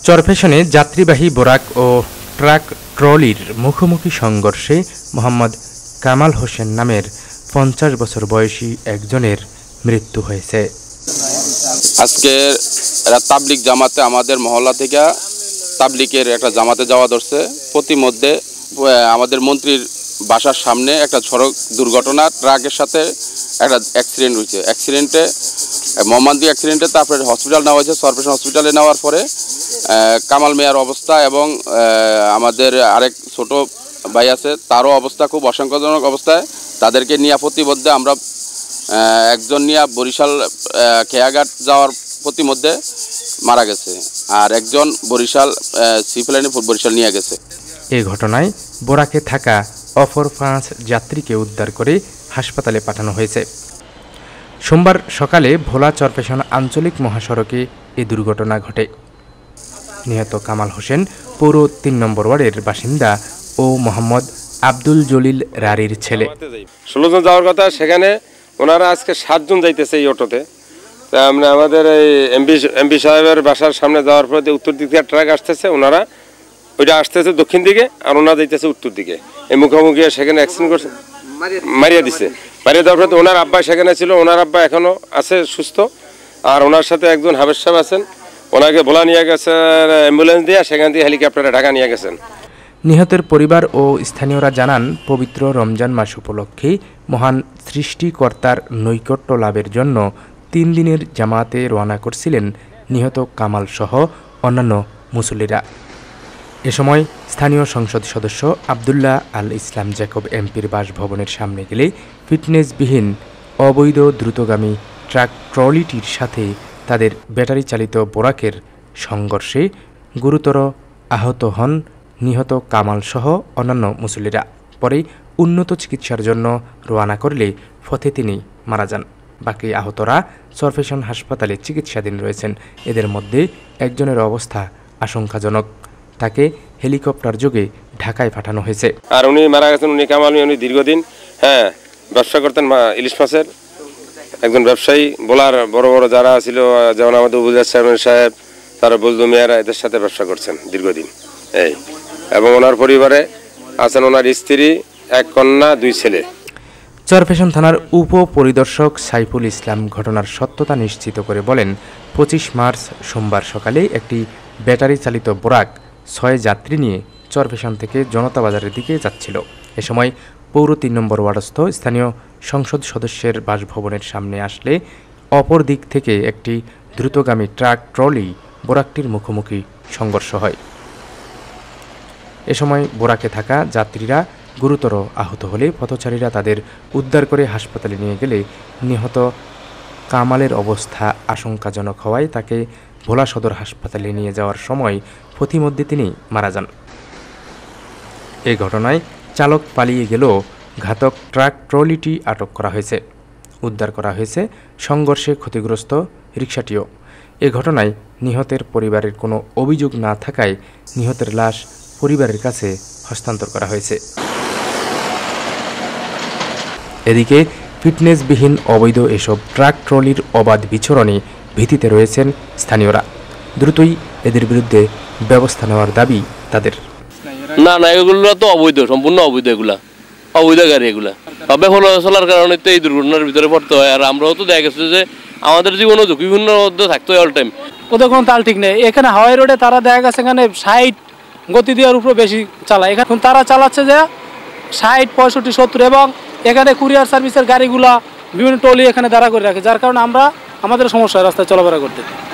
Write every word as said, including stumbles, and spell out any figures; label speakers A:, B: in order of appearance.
A: চরফ্যাশনে যাত্রীবাহী বোরাক ও ট্রাক ট্রলির মুখোমুখি সংঘর্ষে মোহাম্মদ কামাল হোসেন নামের পঞ্চাশ বছর বয়সী একজনের মৃত্যু হয়েছে।
B: আজকে তাবলিগ জামাতে আমাদের মহল্লা থেকে তাবলিগের একটা জামাতে যাওয়া ধরছে। প্রতিমধ্যে আমাদের মন্ত্রীর বাসার সামনে একটা সড়ক দুর্ঘটনা, ট্রাকের সাথে একটা অ্যাক্সিডেন্ট হয়েছে। অ্যাক্সিডেন্টে মর্মান্তিক অ্যাক্সিডেন্টে তারপরে হসপিটাল নেওয়া হয়েছে। চরফ্যাশন হসপিটালে নেওয়ার পরে কামাল মিয়ার অবস্থা এবং আমাদের আরেক ছোট ভাই আছে, তারও অবস্থা খুব আশঙ্কাজনক অবস্থায়। তাদেরকে নিয়ে প্রতিমধ্যে আমরা একজন নিয়ে বরিশাল খেয়াঘাট যাওয়ার প্রতিমধ্যে মারা গেছে, আর একজন বরিশাল সিপ্লাইনে বরিশাল নিয়ে গেছে।
A: এই ঘটনায় বোরাকে থাকা অপর পাঁচ যাত্রীকে উদ্ধার করে হাসপাতালে পাঠানো হয়েছে। সোমবার সকালে ভোলা চরফ্যাশন আঞ্চলিক মহাসড়কে এই দুর্ঘটনা ঘটে। নিহত কামাল হোসেন পৌর তিন নম্বর ওয়ার্ডের বাসিন্দা ও মোহাম্মদ আব্দুল জলিল রারির ছেলে।
C: ষোলো জন যাওয়ার কথা, সেখানে ওনারা আজকে সাতজন যাইতেছে এই অটোতে। তা আমরা আমাদের এই এমপি এমপি সাহেবের বাসার সামনে যাওয়ার পরে উত্তর দিক থেকে ট্রাক আসতেছে, ওনারা ওইটা আসতেছে দক্ষিণ দিকে আর ওনারা যাইতেছে উত্তর দিকে। এই মুখোমুখি সেখানে অ্যাক্সিডেন্ট করছে, মারিয়া দিছে। মারিয়া দেওয়ার পরে ওনার আব্বা সেখানে ছিল, ওনার আব্বা এখনো আছে সুস্থ, আর ওনার সাথে একজন হাবেজ সাহেব আছেন, ওনাকে ভোলা নিয়ে গেছে অ্যাম্বুলেন্স দিয়ে, সেখান থেকে হেলিকপ্টারে ঢাকা নিয়ে গেছেন।
A: নিহতের পরিবার ও স্থানীয়রা জানান, পবিত্র রমজান মাস উপলক্ষে মহান সৃষ্টিকর্তার নৈকট্য লাভের জন্য তিন দিনের জামাতে রওনা করছিলেন নিহত কামাল সহ অন্যান্য মুসল্লিরা। এ সময় স্থানীয় সংসদ সদস্য আবদুল্লাহ আল ইসলাম জ্যাকব এমপির বাসভবনের সামনে গেলে ফিটনেসবিহীন অবৈধ দ্রুতগামী ট্রাক ট্রলিটির সাথে তাদের ব্যাটারি চালিত বোরাকের সংঘর্ষে গুরুতর আহত হন নিহত কামাল সহ অন্যান্য মুসল্লিরা। পরে উন্নত চিকিৎসার জন্য রওনা করলে পথে তিনি মারা যান। বাকি আহতরা চরফ্যাশন হাসপাতালে চিকিৎসাধীন রয়েছেন। এদের মধ্যে একজনের অবস্থা আশঙ্কাজনক, তাকে হেলিকপ্টার যোগে ঢাকায় পাঠানো হয়েছে।
C: আর উনি মারা গেছেন, উনি কামাল উনি দীর্ঘদিন হ্যাঁ ব্যবসা করতেন ইলিশ মাছের একজন ব্যবসায়ী। বলার বড় বড় যারা ছিল, যেমন আমাদের উপজেলা চেয়ারম্যান সাহেব, তারা বলদু মেয়ারা, এদের সাথে ব্যবসা করছেন দীর্ঘদিন এই। এবং ওনার পরিবারে আছেন ওনার স্ত্রী, এক কন্যা, দুই ছেলে।
A: চরফ্যাশন থানার উপ পরিদর্শক সাইফুল ইসলাম ঘটনার সত্যতা নিশ্চিত করে বলেন, পঁচিশ মার্চ সোমবার সকালে একটি ব্যাটারি চালিত বোরাক ছয় যাত্রী নিয়ে চরফ্যাশন থেকে জনতা বাজারের দিকে যাচ্ছিল। এ সময় পৌর তিন নম্বর ওয়ার্ডস্থ স্থানীয় সংসদ সদস্যের বাসভবনের সামনে আসলে অপর দিক থেকে একটি দ্রুতগামী ট্রাক ট্রলি বোরাকটির মুখোমুখি সংঘর্ষ হয়। এ সময় বোরাকে থাকা যাত্রীরা গুরুতর আহত হলে পথচারীরা তাদের উদ্ধার করে হাসপাতালে নিয়ে গেলে নিহত কামালের অবস্থা আশঙ্কাজনক হওয়ায় তাকে ভোলা সদর হাসপাতালে নিয়ে যাওয়ার সময় পথিমধ্যে তিনি মারা যান। এই ঘটনায় চালক পালিয়ে গেলেও ঘাতক ট্রাক ট্রলিটি আটক করা হয়েছে। উদ্ধার করা হয়েছে সংঘর্ষে ক্ষতিগ্রস্ত রিকশাটিও। এ ঘটনায় নিহতের পরিবারের কোনো অভিযোগ না থাকায় নিহতের লাশ পরিবারের কাছে হস্তান্তর করা হয়েছে। এদিকে ফিটনেসবিহীন অবৈধ এসব ট্রাক ট্রলির অবাধ বিচরণে ভীতিতে রয়েছেন স্থানীয়রা। দ্রুতই এদের বিরুদ্ধে ব্যবস্থা নেওয়ার দাবি তাদের।
D: না না এগুলো তো অবৈধ, সম্পূর্ণ অবৈধ, এগুলা অবৈধ গাড়ি। এগুলা তবে হলো চলার কারণে তো এই দুর্ঘটনার ভিতরে পড়তে হয়। আর আমরাও তো দেখা গেছে যে আমাদের জীবনও ঝুঁকিপূর্ণ মধ্যে থাকতে হয় অল টাইম।
E: ওদের কোনো তাল ঠিক নেই। এখানে হাওয়াই রোডে তারা দেখা গেছে এখানে ষাট গতি দেওয়ার উপরে বেশি চালায়, এখন তারা চালাচ্ছে যে ষাট, পঁয়ষট্টি, সত্তর। এবং এখানে কুরিয়ার সার্ভিসের গাড়িগুলা বিভিন্ন টলি এখানে দাঁড়া করে রাখে, যার কারণে আমরা আমাদের সমস্যা রাস্তায় চলাফেরা করতে।